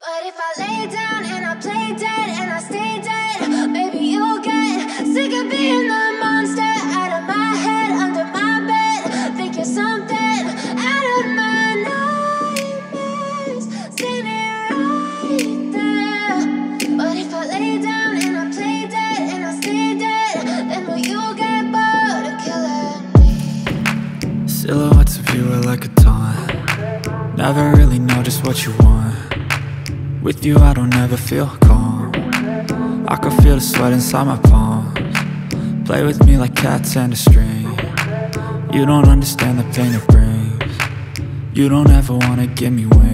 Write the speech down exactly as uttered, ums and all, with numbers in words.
But if I lay down and I play dead and I stay dead, maybe you'll get sick of being the monster out of my head, under my bed. Think you're something out of my nightmares, standing right there. But if I lay down and I play dead and I stay dead, then will you get bored of killing me? Silhouettes of you are like a taunt. Never really know just what you want. With you I don't ever feel calm. I can feel the sweat inside my palms. Play with me like cats and a string. You don't understand the pain it brings. You don't ever wanna give me wings.